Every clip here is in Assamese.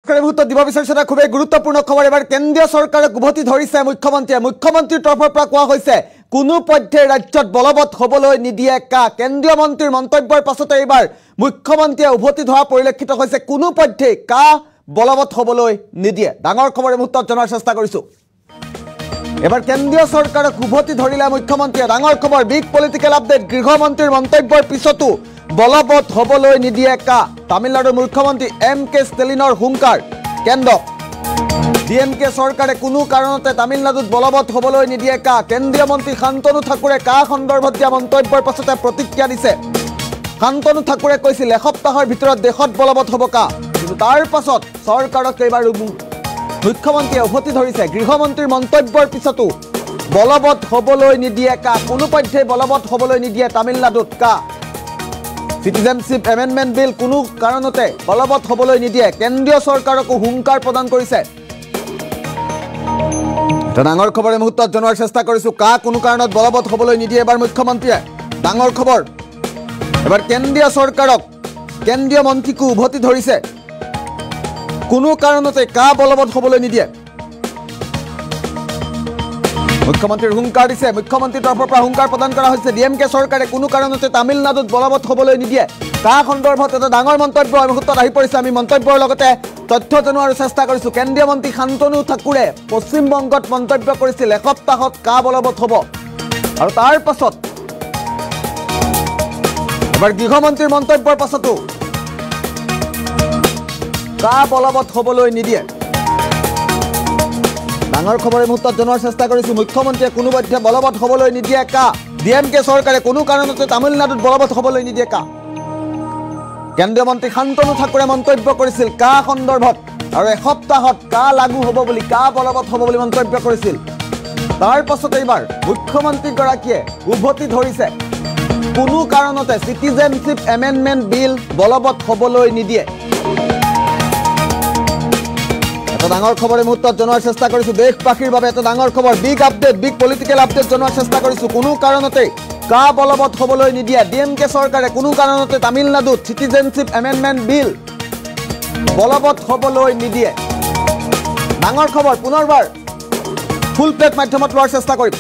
দিব বিচাৰিছে এটা খুবেই গুৰুত্বপূৰ্ণ খবৰ এবাৰ কেন্দ্ৰীয় চৰকাৰক উভতি ধৰিছে মুখ্যমন্ত্ৰীৰ তৰফৰ পৰা কোৱা হৈছে কোনো পধ্যে ৰাজ্যত বলবৎ হ'বলৈ নিদিয়ে কা কেন্দ্ৰীয় মন্ত্ৰীৰ মন্তব্যৰ পাছতে এবাৰ মুখ্যমন্ত্ৰীয়ে উভতি ধৰা পৰিলক্ষিত হৈছে কোনো পধ্যে কা বলবৎ হ'বলৈ নিদিয়ে ডাঙৰ খবৰ এই মুহূৰ্তত জনাৰ চেষ্টা কৰিছো এবাৰ কেন্দ্ৰীয় চৰকাৰক উভতি ধৰিলে মুখ্যমন্ত্ৰীয়ে ডাঙৰ খবৰ বিগ পলিটিকেল আপডেট গৃহমন্ত্ৰীৰ মন্তব্যৰ পিছতো বলবৎ হ'বলৈ নিদিয়ে কা তামিলনাডুৰ মুখ্যমন্ত্ৰী এম.কে. ষ্টেলিনৰ হুংকাৰ কেন্দ্ৰ ডিএমকে চৰকাৰে কোনো কাৰণতে তামিলনাডুত বলবৎ হ'বলৈ নিদিয়ে কা কেন্দ্ৰীয় মন্ত্ৰী শান্তনু ঠাকুৰে কা সন্দৰ্ভত দিয়া মন্তব্যৰ পাছতে প্ৰতিক্ৰিয়া দিছে শান্তনু ঠাকুৰে কৈছিল এসপ্তাহৰ ভিতৰত দেশত বলবৎ হ'ব কা কিন্তু তাৰ পাছত চৰকাৰক এইবাৰ মুখ্যমন্ত্ৰীয়ে উভতি ধৰিছে গৃহমন্ত্ৰীৰ মন্তব্যৰ পিছতো বলবৎ হ'বলৈ নিদিয়ে কা কোনো পধ্যে বলবৎ হ'বলৈ নিদিয়ে তামিলনাডুত কা সিটিজেনশিপ এমেন্ডমেন্ট বিল কোনো কাৰণতে বলবৎ হ'বলৈ নিদিয়ে কেন্দ্ৰীয় চৰকাৰক হুংকাৰ প্ৰদান কৰিছে এটা ডাঙৰ খবৰ এই মুহূৰ্তত জনোৱাৰ চেষ্টা কৰিছো কা কোনো কাৰণত বলবৎ হ'বলৈ নিদিয়ে এবাৰ মুখ্যমন্ত্ৰীয়ে ডাঙৰ খবৰ এবাৰ কেন্দ্ৰীয় চৰকাৰক কেন্দ্ৰীয় মন্ত্ৰীক উভতি ধৰিছে কোনো কাৰণতে কা বলবৎ হ'বলৈ নিদিয়ে মুখ্যমন্ত্ৰীৰ হুংকাৰ দিছে মুখ্যমন্ত্ৰীৰ তৰফৰ পৰা হুংকাৰ প্ৰদান কৰা হৈছে ডিএমকে চৰকাৰে কোনো কাৰণতে তামিলনাডুত বলবৎ হ'বলৈ নিদিয়ে কা সন্দৰ্ভত এটা ডাঙৰ মন্তব্য এই মুহূৰ্তত আহি পৰিছে আমি মন্তব্যৰ লগতে তথ্য জনোৱাৰ চেষ্টা কৰিছো কেন্দ্ৰীয় মন্ত্ৰী শান্তনু ঠাকুৰে পশ্চিমবংগত মন্তব্য কৰিছিল এসপ্তাহত কা বলবৎ হ'ব আৰু তাৰ পাছত এবাৰ গৃহমন্ত্ৰীৰ মন্তব্যৰ পাছতো কা বলবৎ হ'বলৈ নিদিয়ে ডাঙৰ খবৰ এই মুহূৰ্তত জনোৱাৰ চেষ্টা কৰিছো মুখ্যমন্ত্ৰীয়ে কোনো পধ্যে বলবৎ হ'বলৈ নিদিয়ে কা ডিএমকে চৰকাৰে কোনো কাৰণতে তামিলনাডুত বলবৎ হ'বলৈ নিদিয়ে কা কেন্দ্ৰীয় মন্ত্ৰী শান্তনু ঠাকুৰে মন্তব্য কৰিছিল কা সন্দৰ্ভত আৰু এসপ্তাহত কা লাগু হ'ব বুলি কা বলবৎ হ'ব বুলি মন্তব্য কৰিছিল তাৰ পাছতে এইবাৰ মুখ্যমন্ত্ৰীগৰাকীয়ে উভতি ধৰিছে কোনো কাৰণতে সিটিজেনশিপ এমেন্ডমেন্ট বিল বলবৎ হ'বলৈ নিদিয়ে এটা ডাঙৰ খবৰ এই মুহূৰ্তত জনোৱাৰ চেষ্টা কৰিছো দেশবাসীৰ বাবে এটা ডাঙৰ খবৰ big update big political update জনোৱাৰ চেষ্টা কৰিছো কোনো কাৰণতে কা বলবৎ হ'বলৈ নিদিয়ে ডিএমকে চৰকাৰে কোনো কাৰণতে তামিলনাডুত সিটিজেনশিপ এমেন্ডমেন্ট বিল বলবৎ হ'বলৈ নিদিয়ে ডাঙৰ খবৰ পুনৰবাৰ ফুল প্লেট মাধ্যমত লোৱাৰ চেষ্টা কৰিম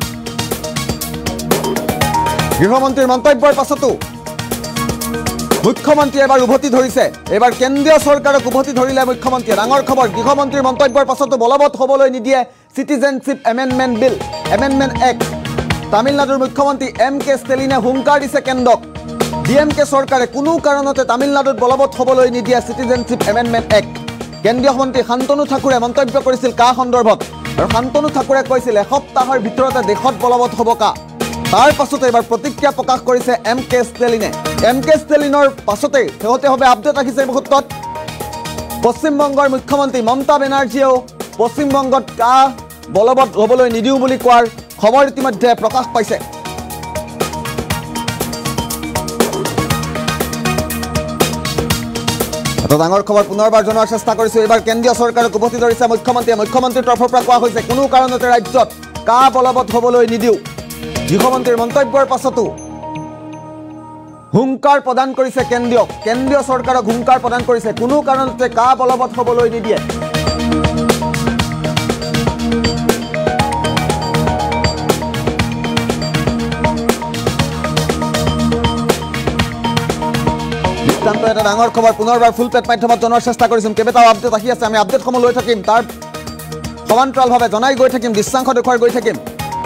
গৃহমন্ত্ৰীৰ মন্তব্যৰ পাছতো মুখ্যমন্ত্ৰীয়ে এবাৰ উভতি ধৰিছে এবাৰ কেন্দ্ৰীয় চৰকাৰক উভতি ধৰিলে মুখ্যমন্ত্ৰীয়ে ডাঙৰ খবৰ গৃহমন্ত্ৰীৰ মন্তব্যৰ পাছতো বলবৎ হ'বলৈ নিদিয়ে citizenship amendment bill amendment act তামিলনাডুৰ মুখ্যমন্ত্ৰী এম.কে. ষ্টেলিনে হুংকাৰ দিছে কেন্দ্ৰক ডিএমকে চৰকাৰে কোনো কাৰণতে তামিলনাডুত বলবৎ হ'বলৈ নিদিয়ে সিটিজেনশিপ এমেন্ডমেন্ট এক্ট কেন্দ্ৰীয় মন্ত্ৰী শান্তনু ঠাকুৰে মন্তব্য কৰিছিল কা সন্দৰ্ভত আৰু শান্তনু ঠাকুৰে কৈছিল এসপ্তাহৰ ভিতৰতে দেশত বলবৎ হ'ব কা তাৰ পাছতে এবাৰ প্ৰতিক্ৰিয়া প্ৰকাশ কৰিছে এম.কে. ষ্টেলিনে এম.কে. ষ্টেলিনৰ পাছতে শেহতীয়াভাৱে আপডেট ৰাখিছে এই মুহূৰ্তত পশ্চিমবংগৰ মুখ্যমন্ত্ৰী মমতা বেনাৰ্জীয়েও পশ্চিমবংগত কা বলবৎ হ'বলৈ নিদিওঁ বুলি কোৱাৰ খবৰ ইতিমধ্যে প্ৰকাশ পাইছে এটা ডাঙৰ খবৰ পুনৰবাৰ জনোৱাৰ চেষ্টা কৰিছো এইবাৰ কেন্দ্ৰীয় চৰকাৰক উভতি ধৰিছে মুখ্যমন্ত্ৰীৰ তৰফৰ পৰা কোৱা হৈছে কোনো কাৰণতে ৰাজ্যত কা বলবৎ হ'বলৈ নিদিওঁ গৃহমন্ত্ৰীৰ মন্তব্যৰ পাছতো হুংকাৰ প্ৰদান কৰিছে কেন্দ্ৰীয় চৰকাৰক হুংকাৰ প্ৰদান কৰিছে কোনো কাৰণতে কা বলবৎ হ'বলৈ নিদিয়ে এটা ডাঙৰ খবৰ পুনৰবাৰ ফুল প্লেট মাধ্যমত জনোৱাৰ চেষ্টা কৰিছো কেইবাটাও আপডেট আহি আছে আমি আপডেটসমূহ লৈ থাকিম তাৰ সমান্তৰালভাৱে জনাই গৈ থাকিম দৃশ্যাংশ দেখুৱাই গৈ থাকিম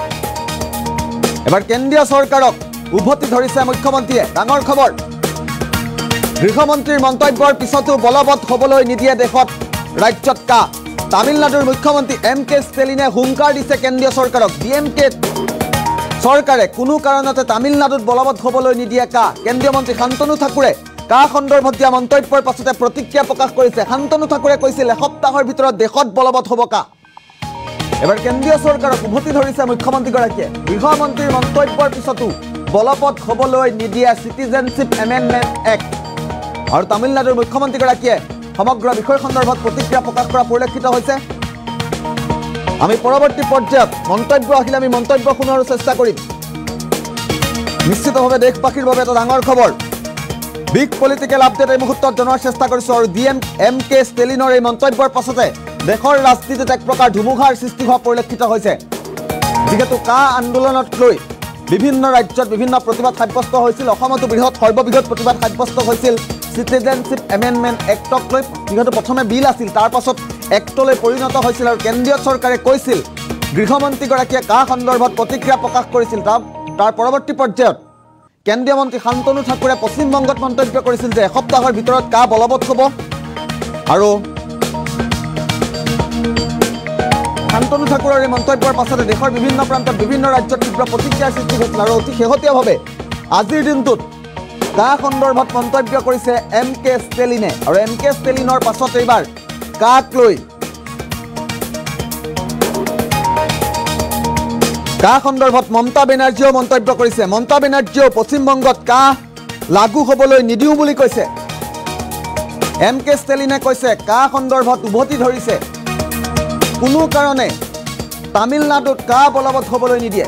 এবাৰ কেন্দ্ৰীয় চৰকাৰক উভতি ধৰিছে মুখ্যমন্ত্ৰীয়ে ডাঙৰ খবৰ গৃহমন্ত্ৰীৰ মন্তব্যৰ পিছতো বলবৎ হ'বলৈ নিদিয়ে দেশত ৰাজ্যত কা তামিলনাডুৰ মুখ্যমন্ত্ৰী এম.কে. ষ্টেলিনে হুংকাৰ দিছে কেন্দ্ৰীয় চৰকাৰক ডিএমকে চৰকাৰে কোনো কাৰণতে তামিলনাডুত বলবৎ হ'বলৈ নিদিয়ে কা কেন্দ্ৰীয় মন্ত্ৰী শান্তনু ঠাকুৰে কা সন্দৰ্ভত দিয়া মন্তব্যৰ পাছতে প্ৰতিক্ৰিয়া প্ৰকাশ কৰিছে শান্তনু ঠাকুৰে কৈছিল এসপ্তাহৰ ভিতৰত দেশত বলবৎ হ'ব কা এবাৰ কেন্দ্ৰীয় চৰকাৰক উভতি ধৰিছে মুখ্যমন্ত্ৰীগৰাকীয়ে গৃহমন্ত্ৰীৰ মন্তব্যৰ পিছতো বলবৎ হ'বলৈ নিদিয়ে সিটিজেনশিপ এমেন্ডমেন্ট এক্ট আৰু তামিলনাডুৰ মুখ্যমন্ত্ৰীগৰাকীয়ে সমগ্ৰ বিষয় সন্দৰ্ভত প্ৰতিক্ৰিয়া প্ৰকাশ কৰা পৰিলক্ষিত হৈছে আমি পৰৱৰ্তী পৰ্যায়ত মন্তব্য আহিলে আমি মন্তব্য শুনোৱাৰ চেষ্টা কৰিম নিশ্চিতভাৱে দেশবাসীৰ বাবে এটা ডাঙৰ খবৰ বিগ পলিটিক্যাল আপডেট এই মুহূর্তত জনাৰ চেষ্টা কৰিছো আৰু DMK ষ্টেলিনৰ এই মন্তব্যৰ পাছতে দেশৰ ৰাজনীতিত এক প্ৰকাৰ ধুমুহাৰ সৃষ্টি হোৱা পৰিলক্ষিত হৈছে যেহেতু কা আন্দোলনত লৈ বিভিন্ন ৰাজ্যত বিভিন্ন প্ৰতিবাদ সাব্যস্ত হৈছিল অসমতো সৰ্ববৃহৎ প্ৰতিবাদ সাব্যস্ত হৈছিল সিটিজেনশিপ এমেন্ডমেন্ট এক্টক লৈ যেহেতু প্ৰথমে বিল আছিল তাৰ পাছত এক্টলৈ পৰিণত হৈছিল আৰু কেন্দ্ৰীয় চৰকাৰে কৈছিল গৃহমন্ত্ৰীগৰাকীয়ে কা সন্দৰ্ভত প্ৰতিক্ৰিয়া প্ৰকাশ কৰিছিল তাৰ পৰৱৰ্তী পৰ্যায়ত কেন্দ্ৰীয় মন্ত্ৰী শান্তনু ঠাকুৰে পশ্চিমবংগত মন্তব্য কৰিছিল যে এসপ্তাহৰ ভিতৰত কা বলবৎ হ'ব আৰু শান্তনু ঠাকুৰৰ এই মন্তব্যৰ পাছতে দেশৰ বিভিন্ন প্ৰান্তত বিভিন্ন ৰাজ্যত তীব্ৰ প্ৰতিক্ৰিয়াৰ সৃষ্টি হৈছিল আৰু অতি শেহতীয়াভাৱে আজিৰ দিনটোত কা সন্দৰ্ভত মন্তব্য কৰিছে MK ষ্টেলিনে আৰু MK ষ্টেলিনৰ পাছত এইবাৰ কাক লৈ কা সন্দৰ্ভত মমতা বেনাৰ্জীয়েও মন্তব্য কৰিছে মমতা বেনাৰ্জীয়েও পশ্চিমবংগত কা লাগু হ'বলৈ নিদিও বুলি কৈছে MK ষ্টেলিনে কৈছে কা সন্দৰ্ভত উভতি ধৰিছে কোনো কাৰণে তামিলনাডুত কা বলবৎ হ'বলৈ নিদিয়ে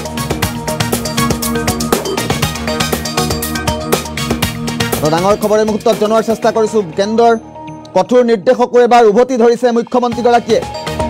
ডাঙৰ খবৰ এই মুহূৰ্তত জনোৱাৰ চেষ্টা কৰিছো কেন্দ্ৰৰ কঠোৰ নিৰ্দেশকো এবাৰ উভতি ধৰিছে মুখ্যমন্ত্ৰীগৰাকীয়ে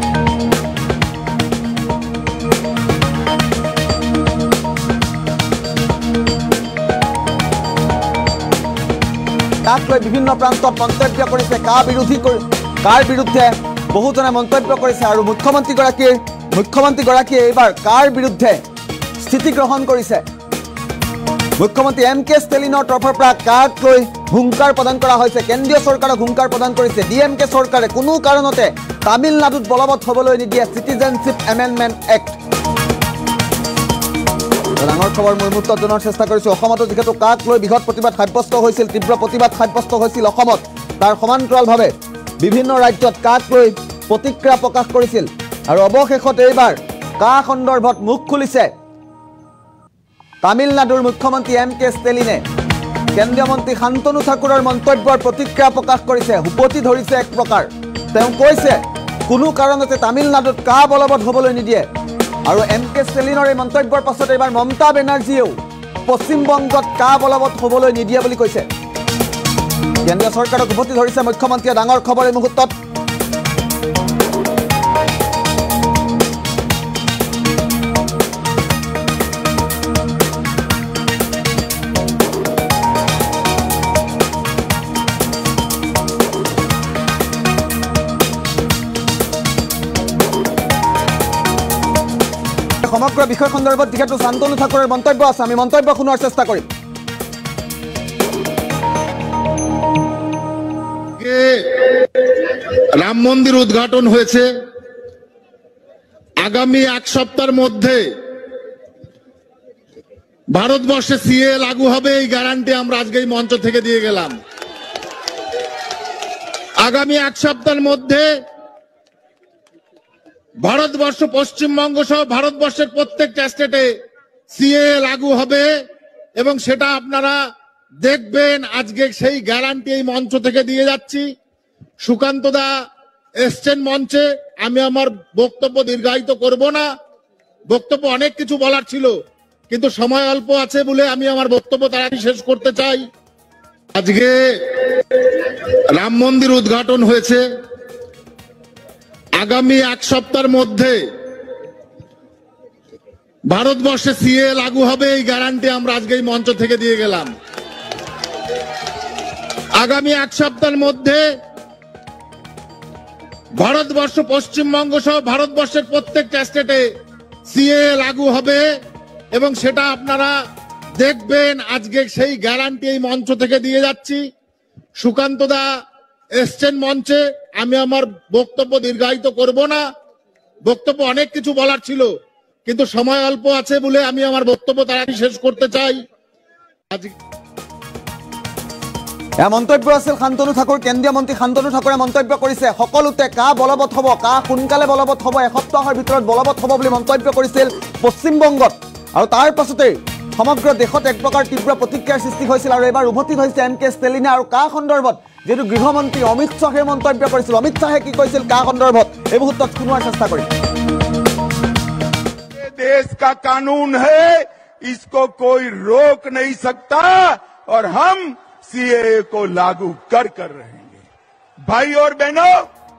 কাক লৈ বিভিন্ন প্ৰান্তত মন্তব্য কৰিছে কাৰ বিৰুদ্ধে বহুজনে মন্তব্য কৰিছে আৰু মুখ্যমন্ত্ৰীগৰাকীয়ে এইবাৰ কাৰ বিৰুদ্ধে স্থিতি গ্ৰহণ কৰিছে মুখ্যমন্ত্ৰী MK ষ্টেলিনৰ তৰফৰ পৰা কাক লৈ হুংকাৰ প্ৰদান কৰা হৈছে কেন্দ্ৰীয় চৰকাৰক হুংকাৰ প্ৰদান কৰিছে DMK চৰকাৰে কোনো কাৰণতে তামিলনাডুত বলবৎ হ'বলৈ নিদিয়ে সিটিজেনশিপ এমেন্ডমেন্ট এক্ট ডাঙৰ খবৰ মুহূৰ্তত জনাৰ চেষ্টা কৰিছো অসমতো যেহেতু কাক লৈ বৃহৎ প্ৰতিবাদ সাব্যস্ত হৈছিল তীব্ৰ প্ৰতিবাদ সাব্যস্ত হৈছিল অসমত তাৰ সমান্তৰালভাৱে বিভিন্ন ৰাজ্যত কাক লৈ প্ৰতিক্ৰিয়া প্ৰকাশ কৰিছিল আৰু অৱশেষত এইবাৰ কা সন্দৰ্ভত মুখ খুলিছে তামিলনাডুৰ মুখ্যমন্ত্ৰী MK ষ্টেলিনে কেন্দ্ৰীয় মন্ত্ৰী শান্তনু ঠাকুৰৰ মন্তব্যৰ প্ৰতিক্ৰিয়া প্ৰকাশ কৰিছে উভতি ধৰিছে এক প্ৰকাৰ তেওঁ কৈছে কোনো কাৰণতে তামিলনাডুত কা বলবৎ হ'বলৈ নিদিয়ে আৰু MK ষ্টেলিনৰ এই মন্তব্যৰ পাছত এইবাৰ মমতা বেনাৰ্জীয়েও পশ্চিমবংগত কা বলবৎ হ'বলৈ নিদিয়ে বুলি কৈছে কেন্দ্ৰীয় চৰকাৰক উভতি ধৰিছে মুখ্যমন্ত্ৰীয়ে ডাঙৰ খবৰ এই মুহূৰ্তত সমগ্ৰ বিষয় সন্দৰ্ভত যেহেতু শান্তনু ঠাকুৰৰ মন্তব্য আছে আমি মন্তব্য শুনাৰ চেষ্টা কৰিম রাম মন্দির উদ্ঘাটন হয়েছে আগামী এক সপ্তাহের মধ্যে ভারতবর্ষে সিএ লাগু হবে এই গ্যারান্টি আমরা আজকে এই মঞ্চ থেকে দিয়ে গেলাম আগামী এক সপ্তাহের মধ্যে ভারতবর্ষ পশ্চিমবঙ্গ সহ ভারতবর্ষের প্রত্যেকটা স্টেটে সিএ লাগু হবে এবং সেটা আপনারা দেখবেন আজকে সেই গ্যারান্টি এই মঞ্চ থেকে দিয়ে যাচ্ছি সুকান্ত দা এসছেন মঞ্চে আমি আমার বক্তব্য দীর্ঘায়িত করব না বক্তব্য অনেক কিছু বলার ছিল কিন্তু সময় অল্প আছে বলে আমি আমার বক্তব্য তাড়াতাড়ি শেষ করতে চাই আজকে রাম মন্দির উদ্ঘাটন হয়েছে আগামী এক সপ্তাহের মধ্যে ভারতবর্ষে সিএ লাগু হবে এই গ্যারান্টি আমরা আজকে এই মঞ্চ থেকে দিয়ে গেলাম আগামী এক সপ্তাহের মধ্যে ভারতবর্ষ পশ্চিমবঙ্গ সহ ভারতবর্ষের প্রত্যেকটা স্টেটে সিএ লাগু হবে এবং সেটা আপনারা দেখবেন আজকে সেই গ্যারান্টি এই মঞ্চ থেকে দিয়ে যাচ্ছি সুকান্ত দা এসছেন মঞ্চে আমি আমার বক্তব্য দীর্ঘায়িত করব না বক্তব্য অনেক কিছু বলার ছিল কিন্তু সময় অল্প আছে বলে আমি আমার বক্তব্য তাড়াতাড়ি শেষ করতে চাই মন্তব্য আছিল শান্তনু ঠাকুৰ কেন্দ্ৰীয় মন্ত্ৰী শান্তনু ঠাকুৰে মন্তব্য কৰিছে সকলোতে কা বলবৎ হ'ব কা সোনকালে বলবৎ হ'ব এসপ্তাহৰ ভিতৰত বলবৎ হ'ব বুলি মন্তব্য কৰিছিল পশ্চিমবংগত আৰু তাৰ পাছতেই সমগ্ৰ দেশত এক প্ৰকাৰ তীব্ৰ প্ৰতিক্ৰিয়াৰ সৃষ্টি হৈছিল আৰু এবাৰ উভতি হৈছে MK ষ্টেলিনে আৰু কা সন্দৰ্ভত যেহেতু গৃহমন্ত্ৰী অমিত শ্বাহে মন্তব্য কৰিছিল অমিত শ্বাহে কি কৈছিল কা সন্দৰ্ভত এই মুহূৰ্তত শুনোৱাৰ চেষ্টা কৰিম देश का कानून है इसको कोई रोक नहीं सकता और हम सीएए को लागू कर रहेंगे। भाई और बहनों,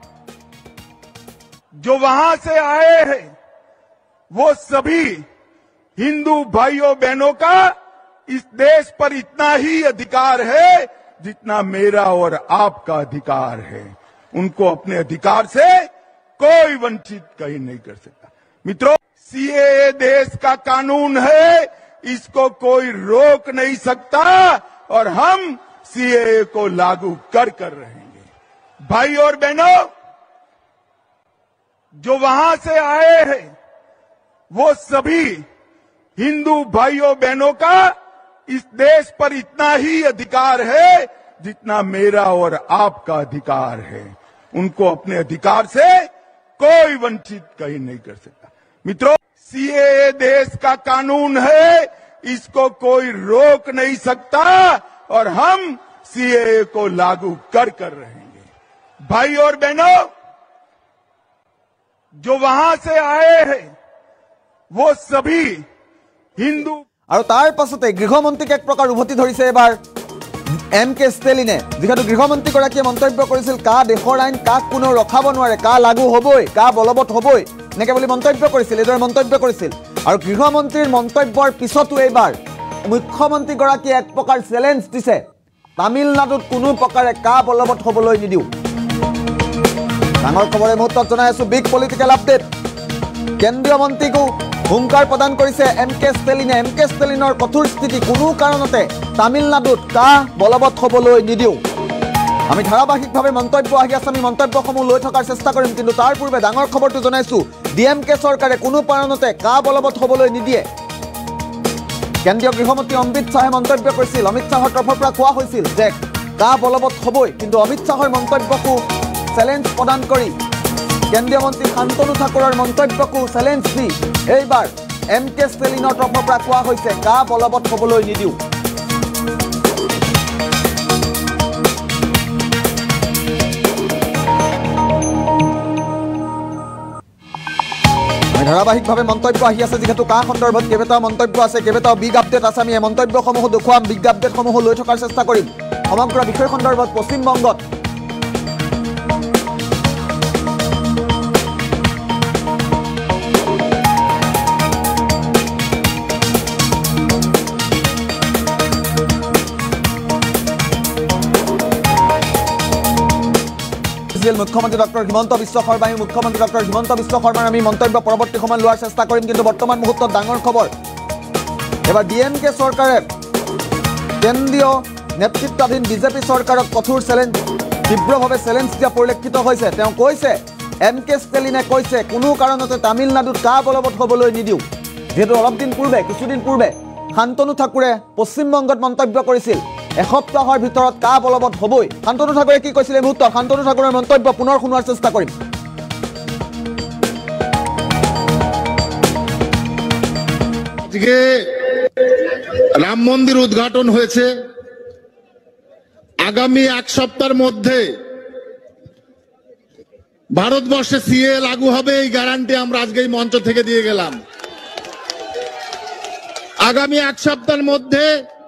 जो वहां से आए हैं वो सभी हिंदू भाइयों बहनों का इस देश पर इतना ही अधिकार है जितना मेरा और आपका अधिकार है। उनको अपने अधिकार से कोई वंचित कहीं नहीं कर सकता। मित्रों, सीएए देश का कानून है, इसको कोई रोक नहीं सकता और हम सीएए को लागू कर रहेंगे। भाई और बहनों, जो वहां से आए हैं वो सभी हिंदू भाइयों बहनों का इस देश पर इतना ही अधिकार है जितना मेरा और आपका अधिकार है। उनको अपने अधिकार से कोई वंचित कहीं नहीं कर सकता। मित्रों, सीएए देश का कानून है, इसको कोई रोक नहीं सकता और हम सीएए को लागू कर रहेंगे। भाई और बहनों, जो वहां से आए हैं वो सभी हिंदू और तार पाछते गृहमंत्रीक एक प्रकार उभति धरिছে এবাৰ এম কে ষ্টেলিনে, যেহেতু গৃহমন্ত্ৰীগৰাকীয়ে মন্তব্য কৰিছিল কা দেশৰ আইন কাক কোনো ৰখাব নোৱাৰে, কা লাগু হ'বই, কা বলবৎ হ'বই, এনেকৈ বুলি মন্তব্য কৰিছিল, এইদৰে মন্তব্য কৰিছিল। আৰু গৃহমন্ত্ৰীৰ মন্তব্যৰ পিছতো এইবাৰ মুখ্যমন্ত্ৰীগৰাকীয়ে এক প্ৰকাৰ চেলেঞ্জ দিছে, তামিলনাডুত কোনো প্ৰকাৰে কা বলবৎ হ'বলৈ নিদিওঁ। ডাঙৰ খবৰে মুহূৰ্তত জনাই আছো বিগ পলিটিকেল আপডেট। কেন্দ্ৰীয় মন্ত্ৰীকো হুংকাৰ প্ৰদান কৰিছে এম কে ষ্টেলিনে। এম কে ষ্টেলিনৰ কঠোৰ স্থিতি, কোনো কাৰণতে তামিলনাডুত কা বলবৎ হ'বলৈ নিদিওঁ। আমি ধাৰাবাহিকভাৱে মন্তব্য আহি আছে, আমি মন্তব্যসমূহ লৈ থকাৰ চেষ্টা কৰিম, কিন্তু তাৰ পূৰ্বে ডাঙৰ খবৰটো জনাইছো ডিএমকে চৰকাৰে কোনো কাৰণতে কা বলবৎ হ'বলৈ নিদিয়ে। কেন্দ্ৰীয় গৃহমন্ত্ৰী অমিত শ্বাহে মন্তব্য কৰিছিল, অমিত শ্বাহৰ তৰফৰ পৰা কোৱা হৈছিল যে কা বলবৎ হ'বই, কিন্তু অমিত শ্বাহৰ মন্তব্যকো চেলেঞ্জ প্ৰদান কৰি কেন্দ্ৰীয় মন্ত্ৰী শান্তনু ঠাকুৰৰ মন্তব্যকো চেলেঞ্জ দি এইবাৰ এম কে ষ্টেলিনৰ তৰফৰ পৰা কোৱা হৈছে কা বলবৎ হ'বলৈ নিদিওঁ। ধাৰাবাহিকভাৱে মন্তব্য আহি আছে, যিহেতু কা সন্দৰ্ভত কেইবাটাও মন্তব্য আছে, কেইবাটাও বিগ আপডেট আছে। আমি এই মন্তব্যসমূহ দেখুৱাম, বিগ আপডেটসমূহ লৈ থকাৰ চেষ্টা কৰিম। সমগ্ৰ বিষয় সন্দৰ্ভত পশ্চিমবংগত মুখ্যমন্ত্ৰী ডক্টৰ হিমন্ত বিশ্ব শৰ্মাই মুখ্যমন্ত্ৰী ডক্টৰ হিমন্ত বিশ্ব শৰ্মাৰ আমি মন্তব্য পৰৱৰ্তী সময়ত লোৱাৰ চেষ্টা কৰিম, কিন্তু বৰ্তমান মুহূৰ্তত ডাঙৰ খবৰ, এবাৰ ডিএমকে চৰকাৰে কেন্দ্ৰীয় নেতৃত্বাধীন বিজেপি চৰকাৰক কঠোৰ চেলেঞ্জ, তীব্ৰভাৱে চেলেঞ্জ দিয়া পৰিলক্ষিত হৈছে। তেওঁ কৈছে, এম কে ষ্টেলিনে কৈছে কোনো কাৰণতে তামিলনাডুত কা বলবৎ হ'বলৈ নিদিওঁ। যিহেতু অলপ দিন পূৰ্বে, কিছুদিন পূৰ্বে শান্তনু ঠাকুৰে পশ্চিমবংগত মন্তব্য কৰিছিল এসপ্তাহৰ ভিতৰত কা বলবৎ হ'বই। শান্তনু ঠাকুৰে কি কৈছিল এই মুহূৰ্তত শান্তনু ঠাকুৰৰ মন্তব্য পুনৰ শুনোৱাৰ চেষ্টা কৰিম। আজকে রাম মন্দির উদ্ঘাটন হয়েছে, আগামী এক সপ্তাহের মধ্যে ভারতবর্ষে সিএ লাগু হবে, এই গ্যারান্টি আমরা আজকে এই মঞ্চ থেকে দিয়ে গেলাম। আগামী এক সপ্তাহের মধ্যে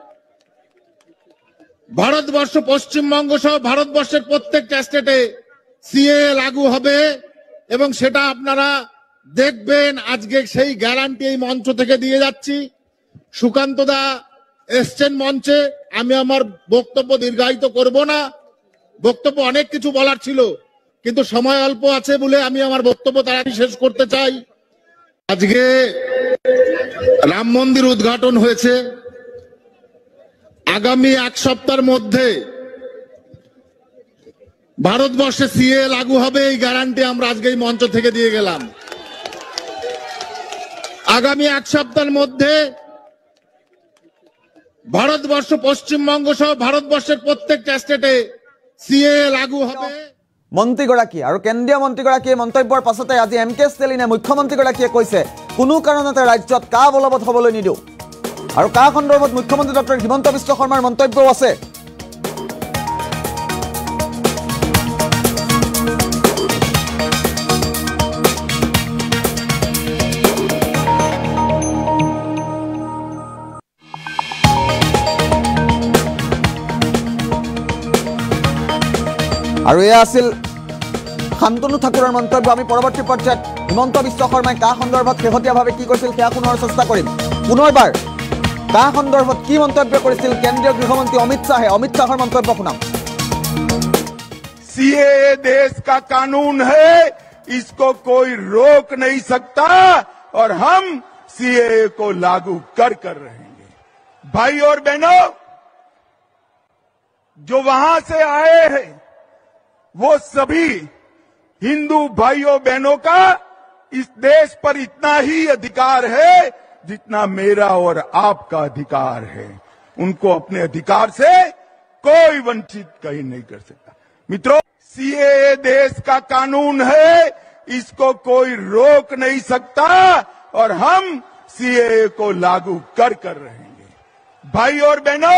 ভারতবর্ষ, পশ্চিমবঙ্গ সহ ভারতবর্ষের প্রত্যেকটা স্টেটে সিএ লাগু হবে এবং সেটা আপনারা দেখবেন। আজকে সেই গ্যারান্টি এই মঞ্চ থেকে দিয়ে যাচ্ছি। সুকান্ত দা এসছেন মঞ্চে, আমি আমার বক্তব্য দীর্ঘায়িত করব না, বক্তব্য অনেক কিছু বলার ছিল, কিন্তু সময় অল্প আছে বলে আমি আমার বক্তব্য তাড়াতাড়ি শেষ করতে চাই। আজকে রাম মন্দির উদ্ঘাটন হয়েছে, আগামী এক সপ্তাহের মধ্যে ভারতবর্ষে সিএ লাগু হবে, এই গ্যারান্টি আমরা আজকে এই মঞ্চ থেকে দিয়ে গেলাম। আগামী এক সপ্তাহের মধ্যে ভারতবর্ষ, পশ্চিমবঙ্গ সহ ভারতবর্ষের প্রত্যেকটা স্টেটে সিএ লাগু হবে। মন্ত্ৰীগৰাকী আৰু কেন্দ্ৰীয় মন্ত্ৰীগৰাকীয়ে মন্তব্যৰ পাছতে আজি এম কে ষ্টেলিনে মুখ্যমন্ত্ৰীগৰাকীয়ে কৈছে কোনো কাৰণতে ৰাজ্যত কা বলবৎ হ'বলৈ নিদিওঁ। আৰু কা সন্দৰ্ভত মুখ্যমন্ত্ৰী ডক্টৰ হিমন্ত বিশ্ব শৰ্মাৰ মন্তব্যও আছে। আৰু এয়া আছিল শান্তনু ঠাকুৰৰ মন্তব্য। আমি পৰৱৰ্তী পৰ্যায়ত হিমন্ত বিশ্ব শৰ্মাই কা সন্দৰ্ভত শেহতীয়াভাৱে কি কৈছিল সেয়া শুনাৰ চেষ্টা কৰিম। পুনৰবাৰ কা সন্দৰ্ভত কি মন্তব্য কৰিছিল কেন্দ্ৰীয় গৃহমন্ত্ৰী অমিত শাহে, অমিত শাহৰ মন্তব্য শুনাম। सीएए देश का कानून है, इसको कोई रोक नहीं सकता और हम सीएए को लागू कर रहेंगे। भाई और बहनों, जो वहां से आए हैं वो सभी हिंदू भाइयों बहनों का इस देश पर इतना ही अधिकार है जितना मेरा और आपका अधिकार है। उनको अपने अधिकार से कोई वंचित कहीं नहीं कर सकता। मित्रों, सीएए देश का कानून है, इसको कोई रोक नहीं सकता और हम सीएए को लागू कर रहेंगे। भाई और बहनों,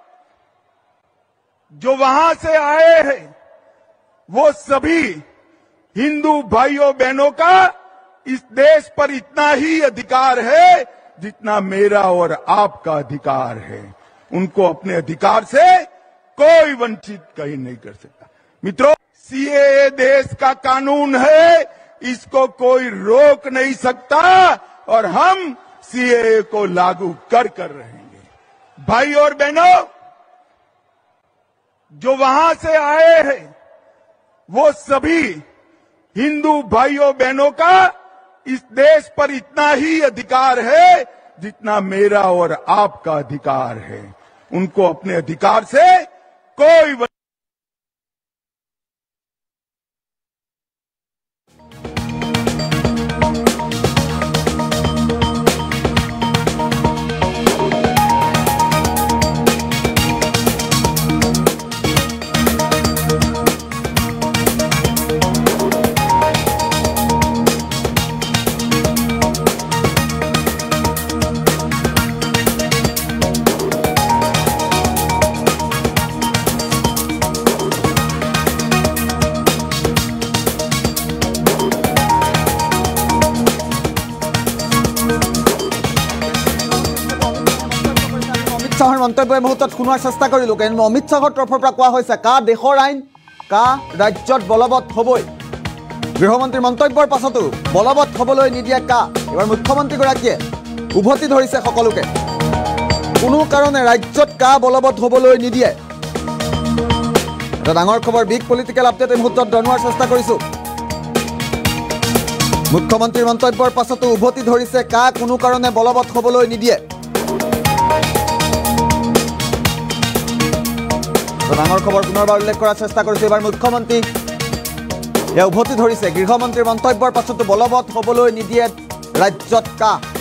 जो वहां से आए हैं वो सभी हिंदू भाइयों बहनों का इस देश पर इतना ही अधिकार है जितना मेरा और आपका अधिकार है। उनको अपने अधिकार से कोई वंचित कहीं नहीं कर सकता। मित्रों, सीएए देश का कानून है, इसको कोई रोक नहीं सकता और हम सीएए को लागू कर रहेंगे। भाई और बहनों, जो वहां से आए हैं वो सभी हिंदू भाइयों बहनों का इस देश पर इतना ही अधिकार है जितना मेरा और आपका अधिकार है। उनको अपने अधिकार से कोई শাহৰ মন্তব্য এই মুহূৰ্তত শুনাৰ চেষ্টা কৰিলোঁ। কিন্তু অমিত শাহৰ তৰফৰ পৰা কোৱা হৈছে কা দেশৰ আইন কা ৰাজ্যত বলবৎ হ'বই। গৃহমন্ত্ৰীৰ মন্তব্যৰ পাছতো বলবৎ হ'বলৈ নিদিয়ে কা। এবাৰ মুখ্যমন্ত্ৰীগৰাকীয়ে উভতি ধৰিছে সকলোকে, কোনো কাৰণে ৰাজ্যত কা বলবৎ হ'বলৈ নিদিয়ে। এটা ডাঙৰ খবৰ, বিগ পলিটিকেল আপডেট এই মুহূৰ্তত জনোৱাৰ চেষ্টা কৰিছোঁ। মুখ্যমন্ত্ৰীৰ মন্তব্যৰ পাছতো উভতি ধৰিছে কা কোনো কাৰণে বলবৎ হ'বলৈ নিদিয়ে। ডাঙৰ খবৰ পুনৰবাৰ উল্লেখ কৰাৰ চেষ্টা কৰিছোঁ। এবাৰ মুখ্যমন্ত্ৰী উভতি ধৰিছে, গৃহমন্ত্ৰীৰ মন্তব্যৰ পাছতো বলবৎ হ'বলৈ নিদিয়ে ৰাজ্যত কা।